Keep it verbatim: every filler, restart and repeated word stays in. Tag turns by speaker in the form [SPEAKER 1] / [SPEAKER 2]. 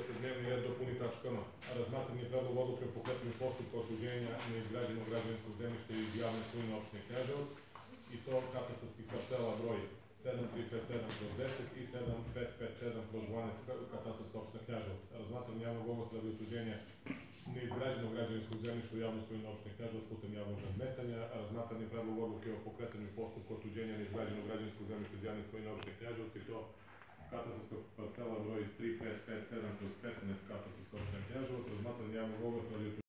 [SPEAKER 1] se dnevni red dopuni tačkama: razmatranje predloga odluke o pokretanju postupka otuđenja neizgrađenog građevinskog zemljišta iz javne svojine opštine Knjaževac, i to katastarskih parcela broj sedam tri pet sedam kroz deset i sedam pet pet sedam kroz dvanaest katastarska opština Knjaževac. Razmatranje javnog oglasa radi otuđenja neizgrađenog građevinskog zemljišta u javnoj svojini opštine Knjaževac putem javnog nadmetanja, razmatranje predloga odluke o pokretanju postupka otuđenja neizgrađenog građevinskog zemljišta iz javne svojine opštine Knjaževac, i to katastarska parcela broj tri pet pet sedam kroz petnaest katastarska opština Knjaževac. Razmatranje javnog oglasa radi